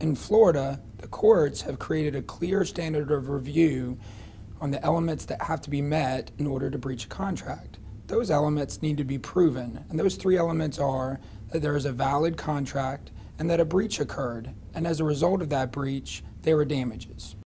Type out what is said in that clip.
in Florida, the courts have created a clear standard of review on the elements that have to be met in order to breach a contract. Those elements need to be proven, and those three elements are that there is a valid contract and that a breach occurred, and as a result of that breach, there were damages.